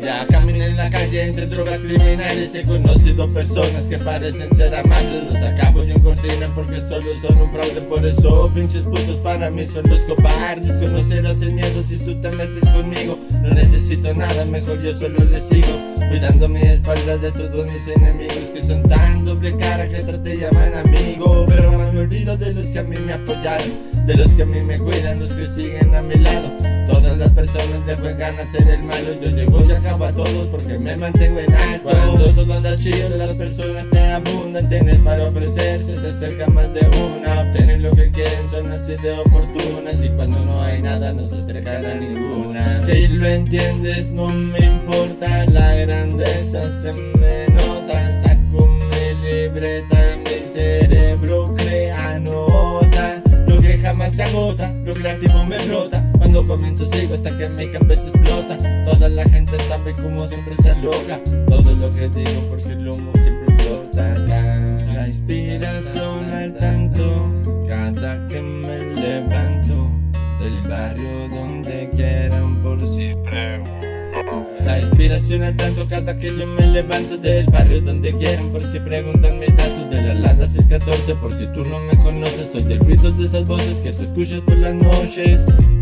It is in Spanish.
Ya caminé en la calle entre drogas criminales. He conocido personas que parecen ser amables. Los acabo yo en cortina porque solo son un fraude. Por eso pinches putos para mí son los cobardes. Conocerás el miedo si tú te metes conmigo. No necesito nada, mejor yo solo le sigo, cuidando mi espalda de todos mis enemigos, que son tan doble cara que hasta te llaman amigo. Pero más me olvido de los que a mí me apoyaron, de los que a mí me cuidan, los que siguen a mi lado. Todas las personas de juegan a ser el malo. Yo llego y acabo a todos porque me mantengo en alto. Cuando todo anda chido, las personas te abundan. Tienes para ofrecer, se te acerca más de una. Obtienen lo que quieren, son así de oportunas. Y cuando no hay nada, no se acercan a ninguna. Si lo entiendes, no me importa, la grandeza se me nota. Saco mi libreta, mi cerebro crea nota. Lo que jamás se agota, lo creativo me brota. Cuando comienzo sigo hasta que mi cabeza explota. Toda la gente sabe cómo siempre se aloca. Todo lo que digo porque el humo siempre explota. La inspiración al tanto, cada que me levanto. Del barrio donde quieran por si pregunto. La inspiración al tanto cada que yo me levanto. Del barrio donde quieran por si preguntan mis datos. De la lata 614 por si tú no me conoces. Soy el ruido de esas voces que tú escuchas por las noches.